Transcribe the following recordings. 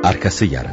Arkası yarın.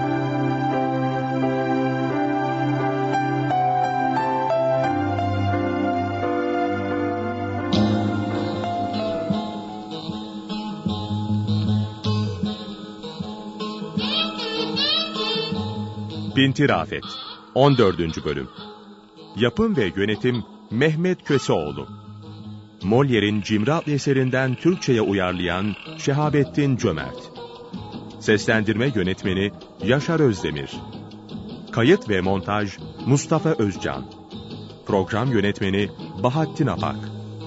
Pinti Rafet 14. Bölüm. Yapım ve yönetim Mehmet Köseoğlu. Molière'in Cimri adlı eserinden Türkçe'ye uyarlayan Şehabettin Cömert. Seslendirme yönetmeni Yaşar Özdemir. Kayıt ve montaj Mustafa Özcan. Program yönetmeni Bahattin Apak.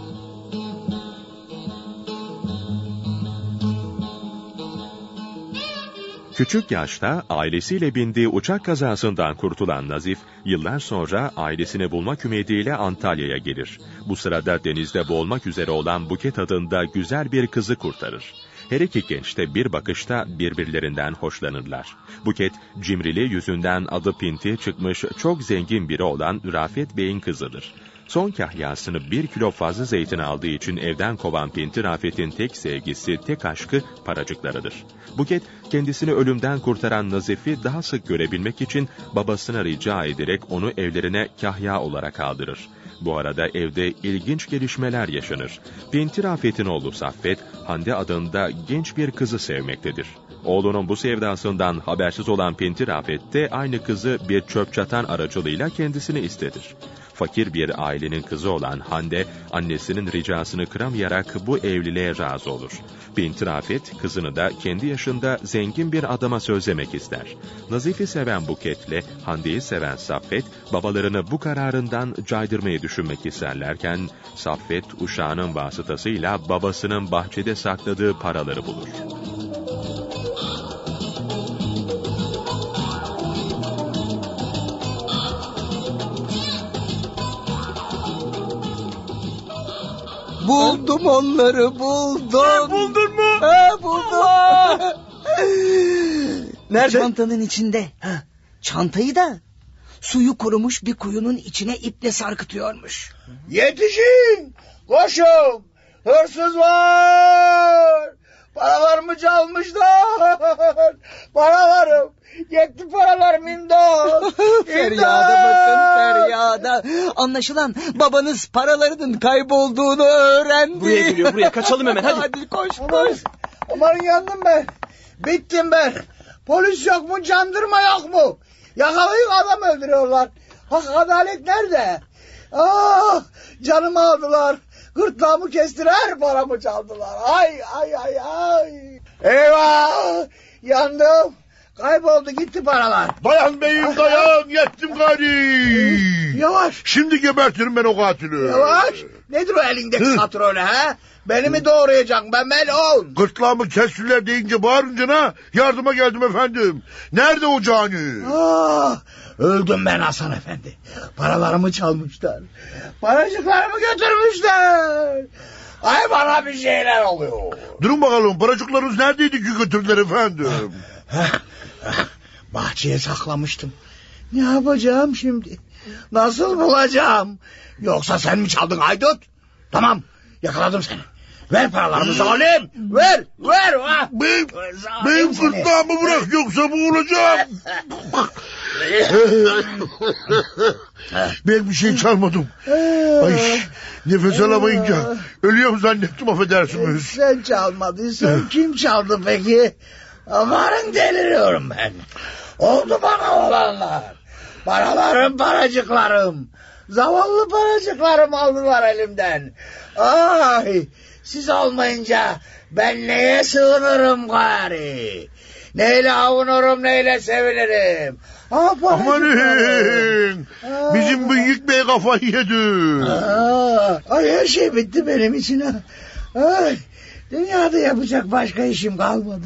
Küçük yaşta ailesiyle bindiği uçak kazasından kurtulan Nazif, yıllar sonra ailesini bulmak ümidiyle Antalya'ya gelir. Bu sırada denizde boğulmak üzere olan Buket adında güzel bir kızı kurtarır. Her iki genç de bir bakışta birbirlerinden hoşlanırlar. Buket, cimriliği yüzünden adı Pinti çıkmış çok zengin biri olan Rafet Bey'in kızıdır. Son kahyasını 1 kilo fazla zeytin aldığı için evden kovan Pinti Rafet'in tek sevgisi, tek aşkı paracıklarıdır. Buket, kendisini ölümden kurtaran Nazif'i daha sık görebilmek için babasına rica ederek onu evlerine kahya olarak aldırır. Bu arada evde ilginç gelişmeler yaşanır. Pinti Rafet'in oğlu Saffet, Hande adında genç bir kızı sevmektedir. Oğlunun bu sevdasından habersiz olan Pinti Rafet de aynı kızı bir çöp çatan aracılığıyla kendisine istedir. Fakir bir ailenin kızı olan Hande, annesinin ricasını kıramayarak bu evliliğe razı olur. Pinti Rafet, kızını da kendi yaşında zengin bir adama sözlemek ister. Nazif'i seven Buket'le Hande'yi seven Saffet, babalarını bu kararından caydırmayı düşünmek isterlerken, Saffet, uşağının vasıtasıyla babasının bahçede sakladığı paraları bulur. Buldum onları, buldum. Buldun mu? Buldum. Nerede? Çantanın içinde. Çantayı da suyu kurumuş bir kuyunun içine iple sarkıtıyormuş. Yetişin! Koşun! Hırsız var! Paralarımı çalmışlar! Paralarım! Yetti paralarım, imdat! Feryada bakın, feryada. Anlaşılan babanız paralarının kaybolduğunu öğrendi. Buraya geliyor, buraya kaçalım hemen, hadi. Hadi koş. Aman yandım ben. Bittim ben. Polis yok mu, jandarma yok mu? Yakalayın, adam öldürüyorlar. Hak, adalet nerede? Ah, canımı aldılar. Gırtlağımı kestiler, paramı çaldılar. Ay ay ay ay. Eyvah! Yandım. Kayboldu gitti paralar. Dayan beyim dayan, yettim gari. Yavaş. Şimdi gebertirim ben o katili. Yavaş. Nedir o elindeki satır öyle ha? Beni mi doğrayacaksın, ben melun? Gırtlağımı kestiler deyince bağırınca yardıma geldim efendim. Nerede o cani? Ah, öldüm ben Hasan Efendi. Paralarımı çalmışlar. Paracıklarımı götürmüşler. Ay bana bir şeyler oluyor. Durun bakalım, paracıklarınız neredeydi ki götürdüler efendim? Bahçeye saklamıştım. Ne yapacağım şimdi? Nasıl bulacağım? Yoksa sen mi çaldın haydut? Tamam, yakaladım seni. Ver paralarımı zalim. Ver. Benim gırtlağımı bırak, yoksa boğulacağım. Ben bir şey çalmadım. Ay, nefes alamayınca ölüyorum zannettim, affedersiniz. Sen çalmadıysan kim çaldı peki? Aman deliriyorum ben. Oldu bana olanlar. Paralarım, paracıklarım. Zavallı paracıklarım aldılar elimden. Ay, siz olmayınca ben neye sığınırım gari? Neyle avunurum, neyle sevinirim? Amanın! Bizim büyük bey kafayı yedi. Ay, her şey bitti benim için. Ay, dünyada yapacak başka işim kalmadı.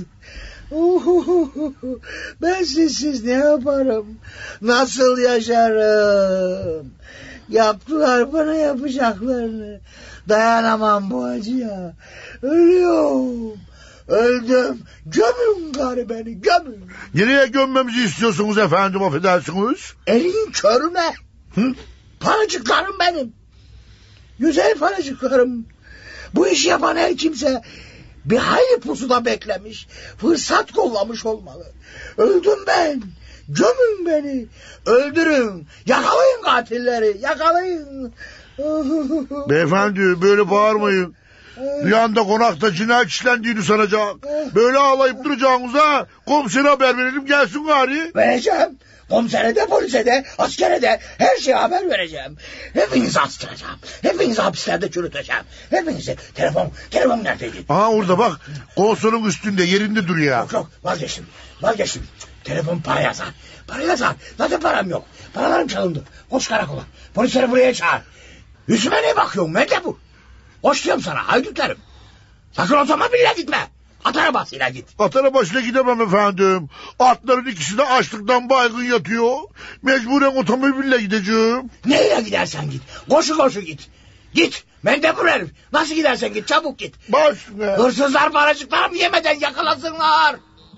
Ben sizsiz ne yaparım? Nasıl yaşarım? Yaptılar bana yapacaklarını. Dayanamam bu acıya. Ölüyorum. Öldüm. Gömün gari beni, gömün. Nereye gömmemizi istiyorsunuz efendim, affedersiniz? Elin körüne. Paracıklarım benim. Güzel paracıklarım. Bu işi yapan her kimse Bir hayli pusuda beklemiş. Fırsat kollamış olmalı. Öldüm ben. Gömün beni. Öldürün. Yakalayın katilleri. Yakalayın. Beyefendi böyle bağırmayın. Rüyanda konakta cinayet işlendiğini sanacak. Böyle ağlayıp duracağınıza komisere haber verelim gelsin gari. Vereceğim. Komisere de, polise de, askere de her şeye haber vereceğim. Hepinizi astıracağım. Hepinizi hapislerde çürüteceğim. Hepinizi. Telefon neredeydi? Aha orada bak. Konsolun üstünde yerinde duruyor. Yok vazgeçtim. Telefon para yazar. Zaten param yok. Paralarım çalındı. Koş karakola. Polisleri buraya çağır. Yüzüme ne bakıyorsun Mendebur? Koş diyorum sana haydutlarım. Sakın otomobille gitme. At arabasıyla git. At arabasıyla gidemem efendim. Atların ikisi de açlıktan baygın yatıyor. Mecburen otomobille gideceğim. Neyle gidersen git. Koşu git. Git. Mendebur herif. Nasıl gidersen git çabuk git. Baş üstüne. Hırsızlar paracıklarımı yemeden yakalasınlar.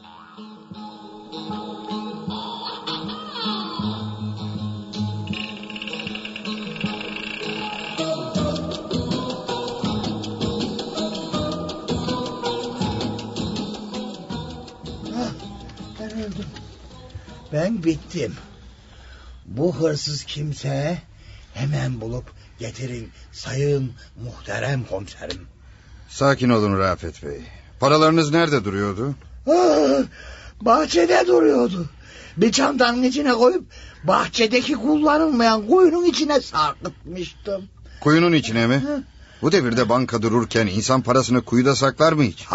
Ben öldüm. Ben bittim. Bu hırsız kimse hemen bulup getirin sayın muhterem komiserim. Sakin olun Rafet Bey. Paralarınız nerede duruyordu? Bahçede duruyordu. Bir çantanın içine koyup bahçedeki kullanılmayan kuyunun içine sarkıtmıştım. Kuyunun içine mi? Bu devirde banka dururken insan parasını kuyuda saklar mı hiç?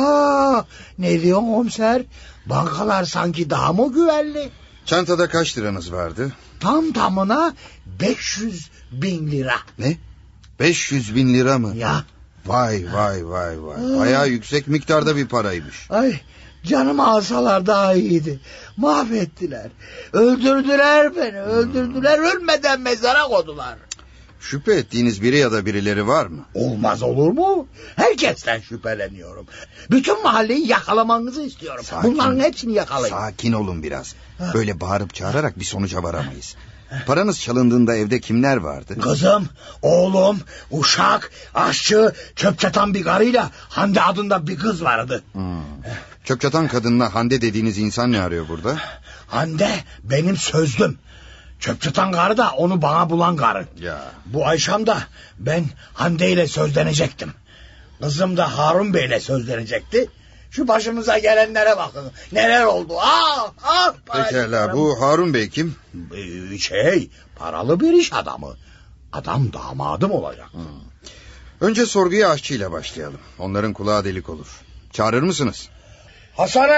Ne diyorsun komiser? Bankalar sanki daha mı güvenli? Çantada kaç liranız vardı? Tam tamına 500.000 lira. Ne? 500.000 lira mı? Ya. Vay. Bayağı yüksek miktarda bir paraymış. Ay, canımı alsalar daha iyiydi. Mahvettiler. Öldürdüler beni. Ölmeden mezara koydular. Şüphe ettiğiniz biri ya da birileri var mı? Olmaz olur mu? Herkesten şüpheleniyorum. Bütün mahalleyi yakalamanızı istiyorum. Bunların hepsini yakalayın. Sakin olun biraz. Böyle bağırıp çağırarak bir sonuca varamayız. Paranız çalındığında evde kimler vardı? Kızım, oğlum, uşak, aşçı, çöp çatan bir karıyla Hande adında bir kız vardı. Çöp çatan kadınla Hande dediğiniz insan ne arıyor burada? Hande benim sözlüm. Çöp çatan karı da onu bana bulan karı. Ya. Bu akşam da ben Hande ile sözlenecektim. Kızım da Harun Bey ile sözlenecekti. Şu başımıza gelenlere bakın. Neler oldu? Pekala, bu Harun Bey kim? Paralı bir iş adamı. Adam damadım olacak. Önce sorguya aşçıyla başlayalım. Onların kulağı delik olur. Çağırır mısınız? Hasan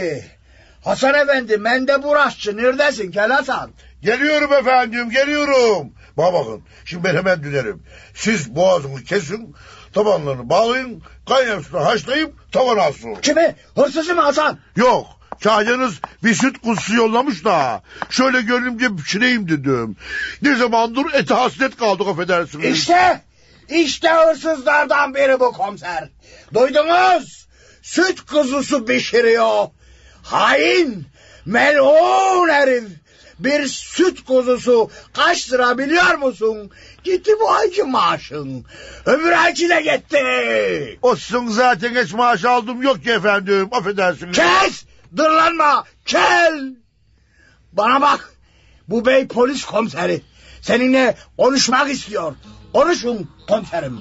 Efendi, Mendebur aşçı, neredesin Kel Hasan? Geliyorum efendim geliyorum. Bakın şimdi ben hemen dönerim. Siz boğazını kesin, tabanlarını bağlayın, kaynar suda haşlayıp tavana asın. Kimi? Hırsızı mı Hasan? Yok, çaycınız bir süt kuzusu yollamış da şöyle görünümce pişireyim dedim. Ne zamandır ete hasret kaldık affedersiniz. İşte hırsızlardan biri bu komiser. Duydunuz? Süt kuzusu pişiriyor. Hain, melun herif. Bir süt kuzusu kaç lira biliyor musun? Gitti bu ayki maaşın. Öbür ayki de gitti. O sizin zaten hiç maaş aldım yok ki efendim, affedersiniz. Kes! Dırlanma! Kel! Bana bak! Bu bey polis komiseri. Seninle konuşmak istiyor. Konuşun komiserim.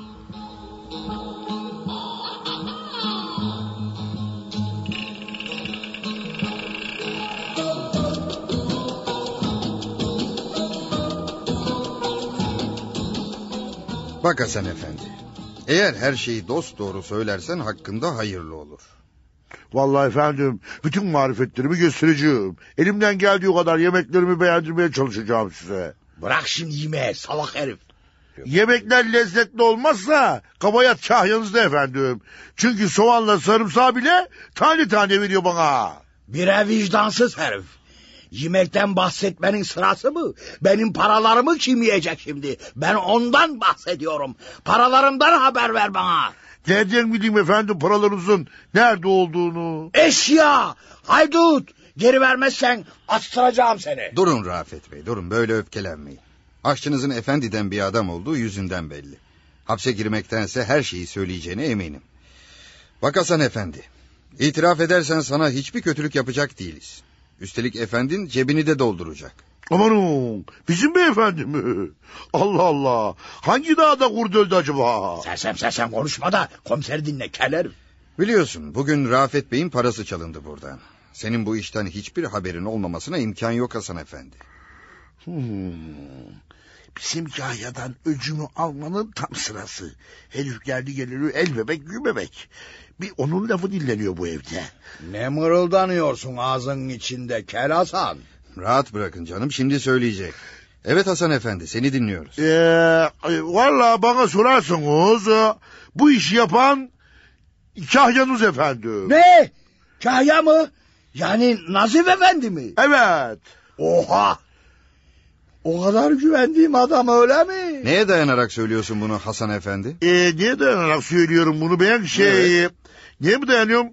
Bak Hasan Efendi. Eğer her şeyi dosdoğru söylersen hakkında hayırlı olur. Vallahi efendim bütün marifetlerimi göstereceğim. Elimden geldiği kadar yemeklerimi beğendirmeye çalışacağım size. Bırak şimdi yemeği salak herif. Yemekler lezzetli olmazsa kabayat kahyanızda efendim. Çünkü soğanla sarımsağı bile tane tane veriyor bana. Bire vicdansız herif. Yemekten bahsetmenin sırası mı? Benim paralarımı kim yiyecek şimdi? Ben ondan bahsediyorum. Paralarımdan haber ver bana. Nereden bileyim efendim paralarınızın nerede olduğunu? Eşya! Haydut! Geri vermezsen astıracağım seni. Durun Rafet Bey, durun, böyle öfkelenmeyin. Aşçınızın efendiden bir adam olduğu yüzünden belli. Hapse girmektense her şeyi söyleyeceğine eminim. Bak Hasan Efendi, itiraf edersen sana hiçbir kötülük yapacak değiliz. Üstelik efendin cebini de dolduracak. Amanın, bizim beyefendi mi? Allah Allah, hangi dağda kurt öldü acaba? Sersem konuşma da komiseri dinle keler. Biliyorsun bugün Rafet Bey'in parası çalındı buradan. Senin bu işten hiçbir haberin olmamasına imkan yok Hasan Efendi. Bizim Cahya'dan öcümü almanın tam sırası. Herif geldi geliri el bebek gül bebek. Bir onun lafı dinleniyor bu evde. Ne mırıldanıyorsun ağzının içinde Kel Hasan? Rahat bırakın canım, şimdi söyleyecek. Evet Hasan Efendi, seni dinliyoruz. Vallahi bana sorarsanız bu işi yapan Kahya'nız efendi. Ne? Kahya mı? Yani Nazif Efendi mi? Evet. Oha! O kadar güvendiğim adam öyle mi? Neye dayanarak söylüyorsun bunu Hasan Efendi? Niye dayanarak söylüyorum bunu ben Evet. Niye mi dayanıyorum?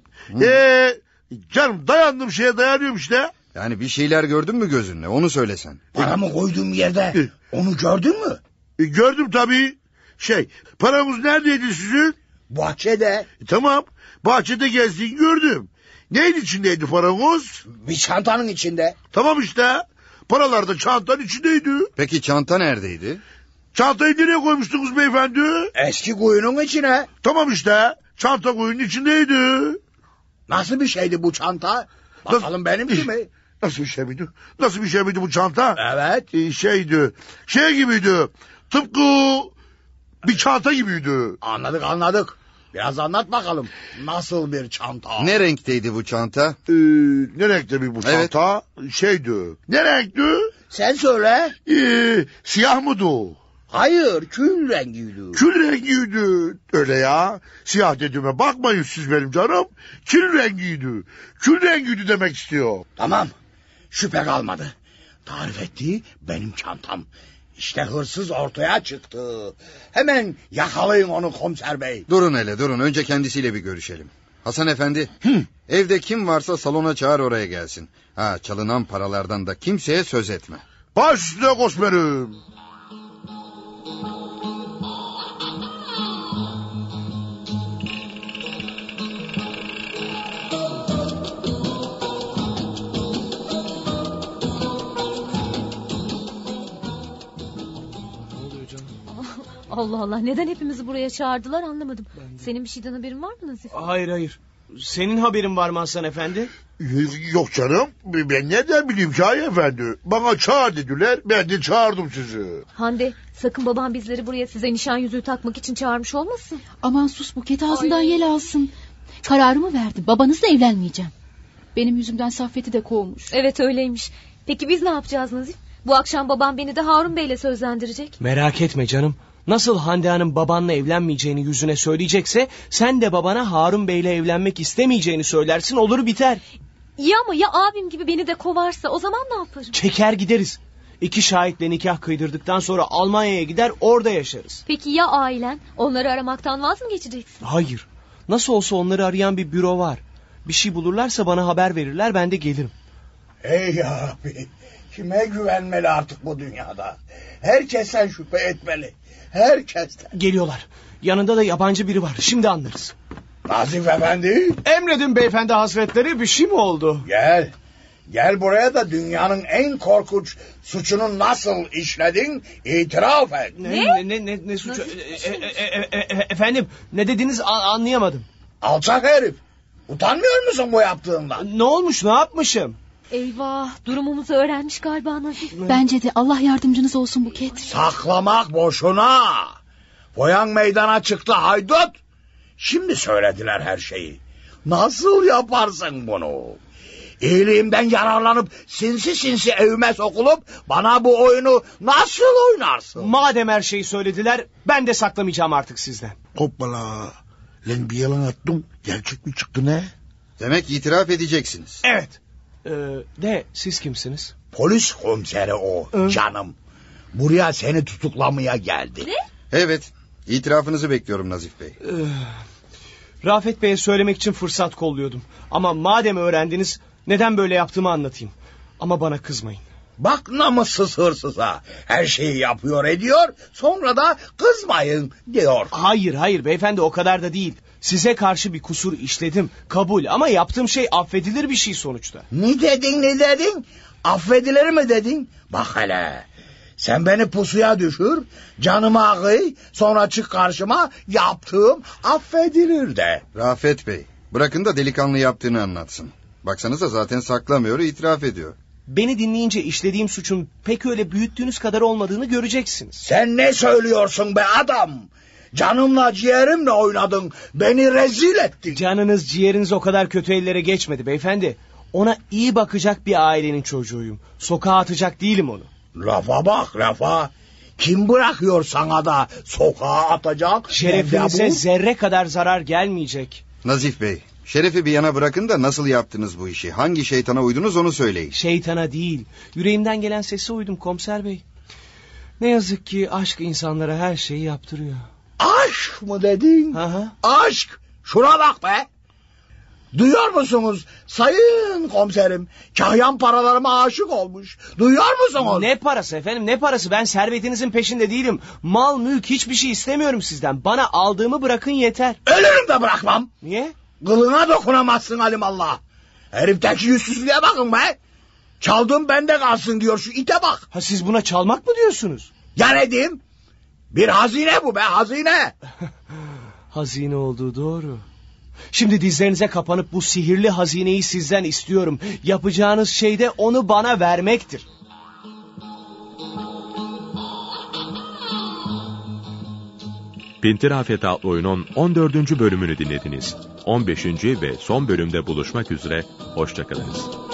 Canım dayandığım şeye dayanıyorum işte. Yani bir şeyler gördün mü gözünle, onu söylesen. Paramı koyduğum yerde onu gördün mü? Gördüm tabii. Paramız neredeydi sizin? Bahçede. Tamam, bahçede gezdiğini gördüm. Neyin içindeydi paramız? Bir çantanın içinde. Tamam işte. Paralar da çantanın içindeydi. Peki çanta neredeydi? Çantayı nereye koymuştunuz beyefendi? Eski kuyunun içine. Tamam işte. Çanta kuyunun içindeydi. Nasıl bir şeydi bu çanta? Bakalım benimki mi? Nasıl bir şey miydi? Nasıl bir şey miydi bu çanta? Evet. Şey gibiydi. Tıpkı bir çanta gibiydi. Anladık. Biraz anlat bakalım. Nasıl bir çanta? Ne renkteydi bu çanta? Ne renkti bu çanta? Evet. Ne renkti? Sen söyle. Siyah mıydı? Hayır, kül rengiydi. Kül rengiydi. Öyle ya. Siyah dediğime bakmayın siz benim canım. Kül rengiydi. Kül rengiydi demek istiyor. Tamam. Şüphe kalmadı. Tarif ettiği benim çantam. İşte hırsız ortaya çıktı. Hemen yakalayın onu komiser bey. Durun hele durun, önce kendisiyle bir görüşelim. Hasan Efendi, evde kim varsa salona çağır, oraya gelsin. Çalınan paralardan da kimseye söz etme. Baş üstüne komiserim. Allah Allah, neden hepimizi buraya çağırdılar anlamadım. Senin bir şeyden haberin var mı Nazif? Hayır. Senin haberin var mı Hasan Efendi? Yok canım. Ben nereden bileyim Kahya Efendi? Bana çağır dediler. Ben de çağırdım sizi. Hande, sakın babam bizleri buraya size nişan yüzüğü takmak için çağırmış olmasın? Aman sus Buket, ağzından yel alsın. Kararımı verdim. Babanızla evlenmeyeceğim. Benim yüzümden Saffet'i de kovmuş. Evet öyleymiş. Peki biz ne yapacağız Nazif? Bu akşam babam beni de Harun Bey'le sözlendirecek. Merak etme canım. Nasıl Hande Hanım babanla evlenmeyeceğini yüzüne söyleyecekse, sen de babana Harun Bey'le evlenmek istemeyeceğini söylersin, olur biter. İyi ama ya abim gibi beni de kovarsa, o zaman ne yaparım? Çeker gideriz. 2 şahitle nikah kıydırdıktan sonra Almanya'ya gider, orada yaşarız. Peki ya ailen? Onları aramaktan vaz mı geçeceksin? Hayır. Nasıl olsa onları arayan bir büro var. Bir şey bulurlarsa bana haber verirler, ben de gelirim. Ey abi, kime güvenmeli artık bu dünyada? Herkesten şüphe etmeli. Herkesten. Geliyorlar. Yanında da yabancı biri var. Şimdi anlarız. Nazif Efendi. Emredin beyefendi hazretleri, bir şey mi oldu? Gel buraya da dünyanın en korkunç suçunu nasıl işledin itiraf et. Ne suçu? Efendim, ne dediniz anlayamadım. Alçak herif. Utanmıyor musun bu yaptığından? Ne olmuş, ne yapmışım? Eyvah, durumumuzu öğrenmiş galiba Nazif. Bence de, Allah yardımcınız olsun Buket. Saklamak boşuna. Boyan meydana çıktı haydut. Şimdi söylediler her şeyi. Nasıl yaparsın bunu? İyiliğimden yararlanıp sinsi evime sokulup bana bu oyunu nasıl oynarsın? Madem her şeyi söylediler, ben de saklamayacağım artık sizden. Hoppala. Lan bir yalan attım. Gerçek mi çıktı ne? Demek itiraf edeceksiniz. Evet. Siz kimsiniz? Polis komiseri o canım. Buraya seni tutuklamaya geldi. Ne? Evet, itirafınızı bekliyorum Nazif Bey. Rafet Bey'e söylemek için fırsat kolluyordum. Ama madem öğrendiniz, neden böyle yaptığımı anlatayım. Ama bana kızmayın. Bak namussuz hırsıza. Her şeyi yapıyor ediyor, sonra da kızmayın diyor. Hayır beyefendi, o kadar da değil. Size karşı bir kusur işledim. Kabul ama yaptığım şey affedilir bir şey sonuçta. Ne dedin? Affedilir mi dedin? Bak hele. Sen beni pusuya düşür, canıma akıy, sonra çık karşıma, yaptığım affedilir de. Rafet Bey, bırakın da delikanlı yaptığını anlatsın. Baksanıza zaten saklamıyor, itiraf ediyor. Beni dinleyince işlediğim suçun pek öyle büyüttüğünüz kadar olmadığını göreceksiniz. Sen ne söylüyorsun be adam? Canımla ciğerimle oynadın, beni rezil ettin. Canınız ciğeriniz o kadar kötü ellere geçmedi beyefendi. Ona iyi bakacak bir ailenin çocuğuyum. Sokağa atacak değilim onu. Lafa bak lafa. Kim bırakıyor sana da sokağa atacak? Şerefinize zerre kadar zarar gelmeyecek. Nazif Bey, şerefi bir yana bırakın da nasıl yaptınız bu işi? Hangi şeytana uydunuz onu söyleyin. Şeytana değil, yüreğimden gelen sese uydum komiser bey. Ne yazık ki aşk insanlara her şeyi yaptırıyor. Aşk mı dedin? Aha. Aşk! Şuna bak be! Duyuyor musunuz sayın komiserim? Kahyan paralarıma aşık olmuş. Duyuyor musunuz? Ne parası efendim, ne parası? Ben servetinizin peşinde değilim. Mal, mülk, hiçbir şey istemiyorum sizden. Bana aldığımı bırakın yeter. Ölürüm de bırakmam. Niye? Kılına dokunamazsın alimallah. Herifteki yüzsüzlüğe bakın be. Çaldığım bende kalsın diyor, şu ite bak. Ha, siz buna çalmak mı diyorsunuz? Ya ne diyeyim? Bir hazine bu be, hazine. Hazine olduğu doğru. Şimdi dizlerinize kapanıp bu sihirli hazineyi sizden istiyorum. Yapacağınız şey de onu bana vermektir. Pinti Rafet adlı oyunun 14. bölümünü dinlediniz. 15. ve son bölümde buluşmak üzere, hoşçakalınız.